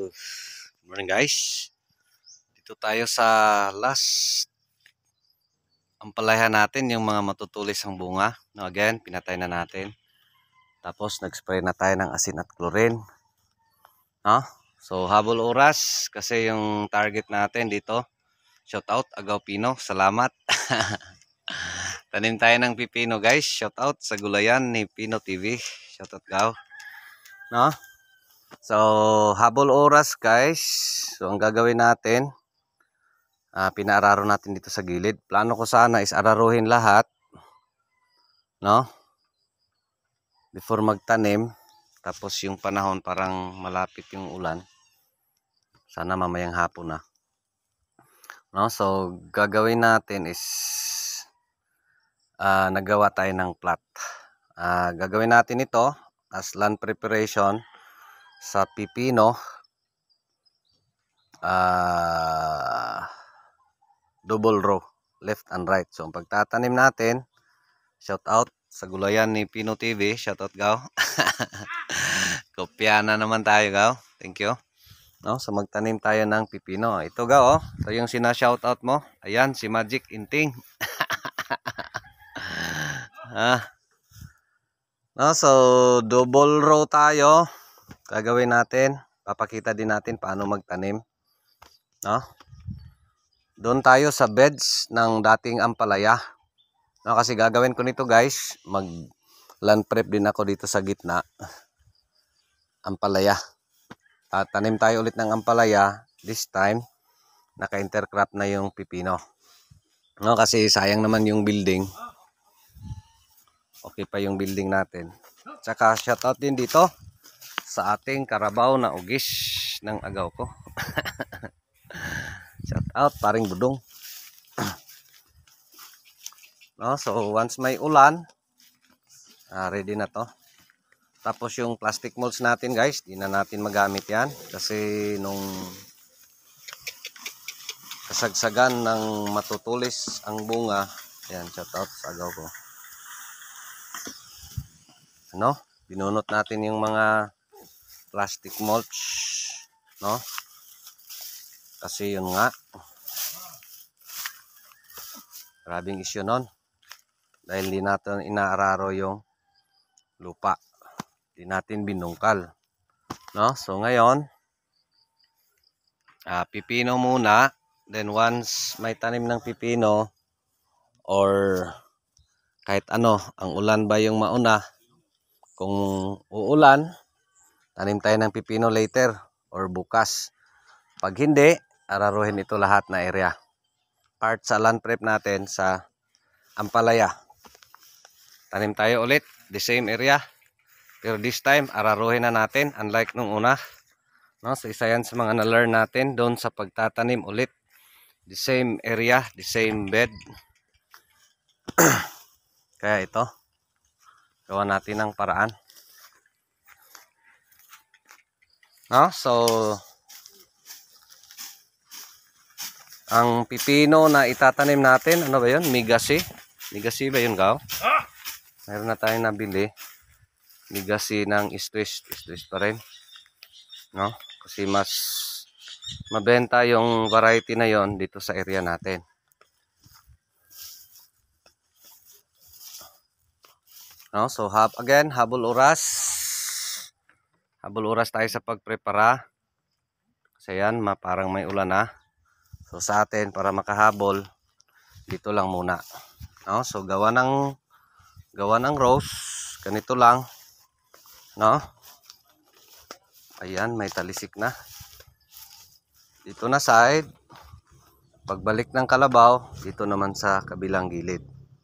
Good morning guys. Dito tayo sa last ampalayan natin, yung mga matutulis ang bunga. No, again, pinatay na natin. Tapos nag-spray na tayo ng asin at chlorine. No? So habol oras kasi yung target natin dito. Shout out Agaw Pino, salamat. Tanim tayo ng pipino guys. Shout out sa gulayan ni Pino TV. Shout out Gaw. No? So, habol oras guys. So, ang gagawin natin, pinaararo natin dito sa gilid. Plano ko sana is araruhin lahat, no? Before magtanim. Tapos yung panahon parang malapit yung ulan. Sana mamayang hapon na. No? So, gagawin natin is nagawa tayo ng plot. Gagawin natin ito as land preparation sa pipino. Double row, left and right. So, ang pagtatanim natin, shout out sa gulayan ni Pino TV. Shout out Gaw. Kopya na naman tayo Gaw. Thank you. No, so magtanim tayo ng pipino. Ito Gaw, oh. Ito yung sina-shout out mo. Ayan, si Magic Inting. No, so double row tayo. Gagawin natin. Papakita din natin paano magtanim. No? Doon tayo sa beds ng dating ampalaya. No, kasi gagawin ko nito guys, mag land prep din ako dito sa gitna. Ampalaya. Tanim tayo ulit ng ampalaya. This time, naka-intercrop na yung pipino. No, kasi sayang naman yung building. Okay pa yung building natin. Tsaka shoutout din dito sa ating karabaw na ugis ng agaw ko. Shout out paring budong. No, so once may ulan, ready na to. Tapos yung plastic molds natin guys, di na natin magamit yan kasi nung kasagsagan ng matutulis ang bunga, yan, shout out sa agaw ko. Ano, binunot natin yung mga plastic mulch, no? Kasi yun nga, grabing issue nun. Dahil di natin inaararo yung lupa. Di natin binungkal. No? So ngayon, pipino muna. Then once may tanim ng pipino, or kahit ano, ang ulan ba yung mauna, kung uulan, tanim tayo ng pipino later or bukas. Pag hindi, araruhin ito lahat na area. Part sa land prep natin sa ampalaya. Tanim tayo ulit, the same area. Pero this time, araruhin na natin, unlike nung una. No? So isa yan sa mga na-learn natin doon sa pagtatanim ulit. The same area, the same bed. Kaya ito, gawa natin ng paraan. No? So, ang pipino na itatanim natin, ano ba yun? Migasi. Migasi ba yun, Gaw? Meron na tayong nabili. Migasi ng Swiss pa rin. No? Kasi mas mabenta yung variety na yon dito sa area natin. No? So, habol oras. Habol oras tayo sa pagprepara. Kasi yan, parang may ulan na. So, sa atin, para makahabol, dito lang muna. No? So, gawa ng rose. Ganito lang. No? Ayan, may talisik na. Dito na side. Pagbalik ng kalabaw, dito naman sa kabilang gilid.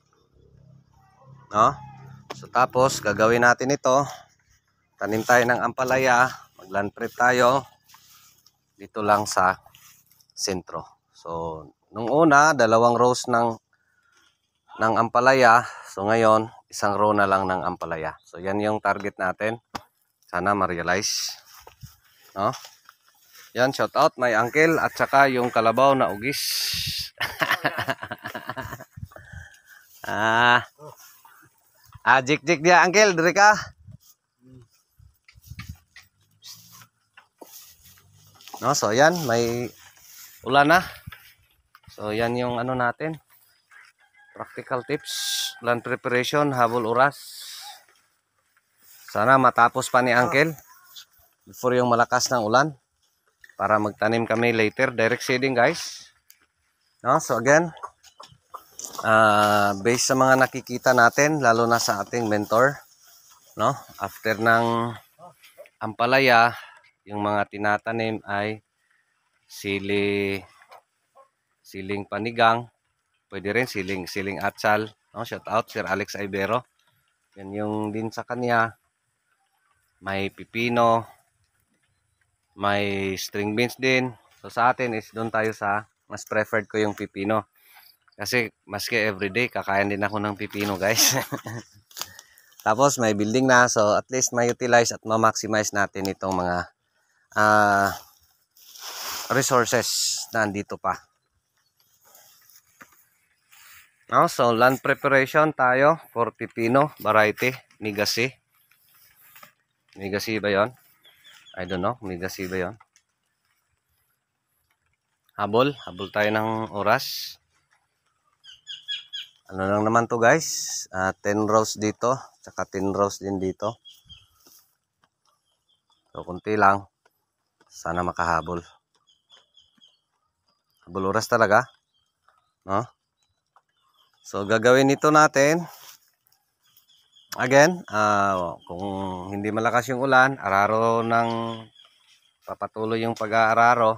No? So tapos, gagawin natin ito. Tanim tayo ng ampalaya. Mag-land prep tayo. Dito lang sa sentro. So, nung una, 2 rows ng ampalaya. So ngayon, 1 row na lang ng ampalaya. So yan yung target natin. Sana ma-realize. No? Yan, shout out my uncle at saka yung kalabaw na ugis. Jik dia uncle, diri ka. No, so ayan, may ulan na. So yan yung ano natin, practical tips, land preparation, habol oras. Sana matapos pa ni Uncle before yung malakas ng ulan para magtanim kami later. Direct seeding guys. No, so again, based sa mga nakikita natin, lalo na sa ating mentor, no, after ng ampalaya, yung mga tinatanim ay siling panigang, pwede rin siling atsal, no? Shout out Sir Alex Ibero. Yan yung din sa kanya, may pipino, may string beans din. So sa atin is doon tayo sa mas preferred ko yung pipino. Kasi maski everyday kakain din ako ng pipino, guys. Tapos may building na, so at least ma-utilize at ma-maximize natin itong mga resources na andito pa. No, so land preparation tayo for pipino variety, Migasi. Migasi ba 'yon? I don't know, Migasi ba 'yon? Habol tayo ng oras. Ano lang naman to guys, 10 rows dito, tsaka 10 rows din dito. So kunti lang, sana makahabol. Habol oras talaga, no? So gagawin ito natin. Again, kung hindi malakas yung ulan, araro ng papatuloy yung pag-aararo.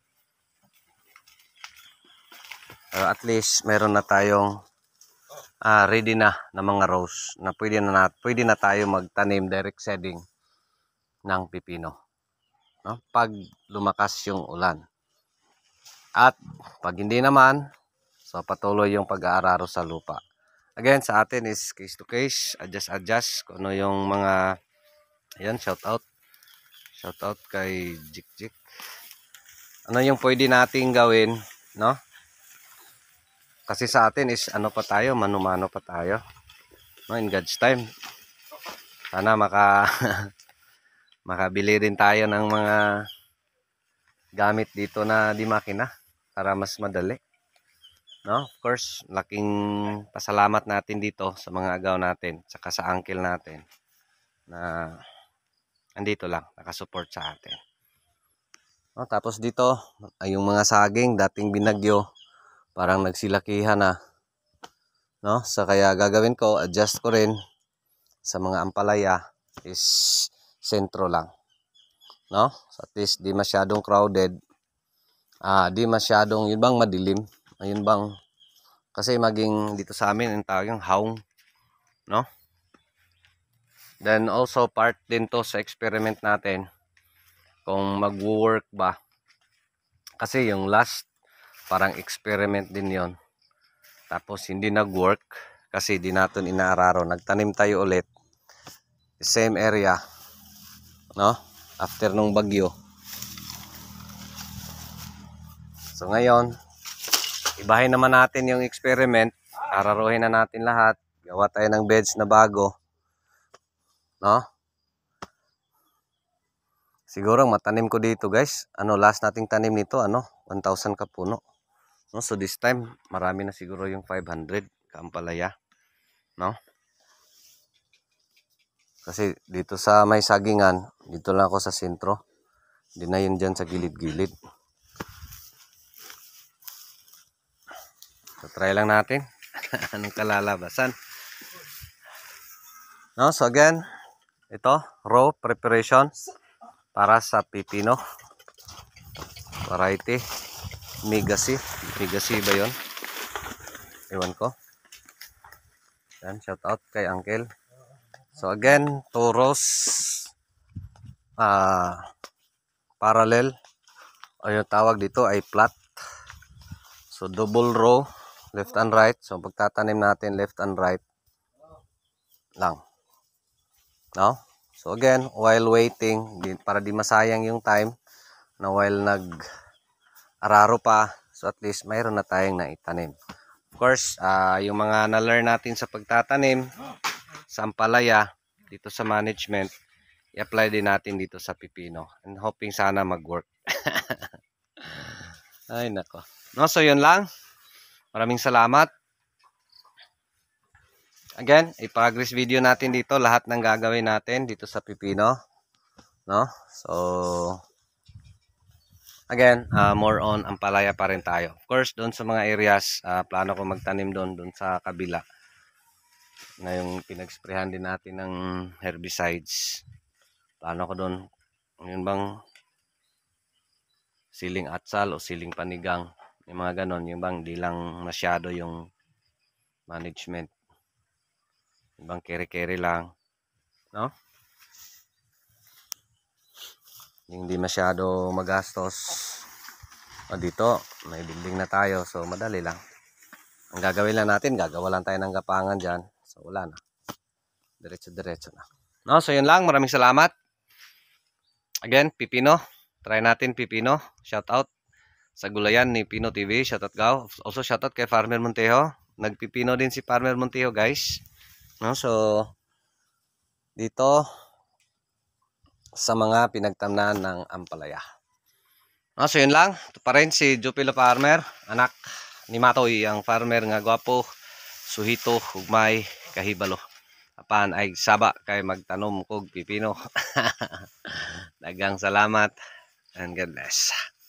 At least meron na tayong ready na mga rows na pwede na tayo magtanim direct seeding ng pipino, no? Pag lumakas yung ulan. At pag hindi naman, so patuloy yung pag-aararo sa lupa. Again, sa atin is case to case, adjust kung ano yung mga, ayan, shout out kay Jik. Ano yung pwede nating gawin, no? Kasi sa atin is ano pa tayo, mano-mano pa tayo, no? In God's time, sana makabili din tayo ng mga gamit dito na di makina para mas madali, no? Of course, laking pasalamat natin dito sa mga agaw natin, saka sa uncle natin na andito lang, nakasupport sa atin. No, tapos dito, ay yung mga saging dating binagyo, parang nagsilakihan na, no? So kaya gagawin ko, adjust ko rin sa mga ampalaya is sentro lang, no? So at least di masyadong crowded, di masyadong yun bang madilim, ayun bang, kasi maging dito sa amin ang tawag yung haung, no? Then also part din to sa experiment natin kung mag-work ba, kasi yung last parang experiment din yon, tapos hindi nag-work kasi di natin inaararo, nagtanim tayo ulit same area, no? After nung bagyo. So ngayon, ibahin naman natin yung experiment, araruhin na natin lahat, gawa tayo ng beds na bago, no? Siguro matanim ko dito guys, last nating tanim nito 1,000 ka puno, no? So this time marami na siguro yung 500 kaampalaya, no? Kasi dito sa may sagingan, dito lang ako sa sentro, hindi na yun dyan sa gilid-gilid. So try lang natin anong kalalabasan, no? So again, ito row preparation para sa pipino variety, Migasi ba yun? Ewan ko. Yan, shout out kay uncle. So again, 2 rows parallel, o yung tawag dito ay flat. So double row, left and right. So pagtatanim natin left and right lang, no? So again, while waiting, para di masayang yung time na while nag-araro pa, so at least mayroon na tayong naitanim. Of course, yung mga na-learn natin sa pagtatanim sa ampalaya dito sa management, i-apply din natin dito sa pipino, and hoping sana mag-work. Ay, nako. No, so yun lang. Maraming salamat. Again, i-progress video natin dito lahat ng gagawin natin dito sa pipino, no? So again, more on ampalaya pa rin tayo. Of course, doon sa mga areas, plano ko magtanim doon sa kabila na yung pinag-sprayhan din natin ng herbicides. Plano ko doon, yun bang siling atsal o siling panigang, yung mga ganon, yung bang di lang masyado yung management, yung bang kere-kere lang, no? Yung hindi masyado magastos. O dito, may building na tayo, so madali lang. Ang gagawin lang natin, gagawa lang tayo ng gapangan dyan. So wala na. Diretso-diretso na. No, so yun lang. Maraming salamat. Again, pipino. Try natin pipino. Shout out sa gulayan ni Pino TV. Shout out Gaw. Also shout out kay Farmer Montejo. Nagpipino din si Farmer Montejo, guys. No, so dito sa mga pinagtamnan ng ampalaya. No, so yun lang. Ito pa rin si Jupilo Farmer, anak ni Matoy, ang farmer nga gwapo, suhito, ugmay, kahibalo. Apan ay saba kay magtanom kog pipino. Dagang salamat and God bless.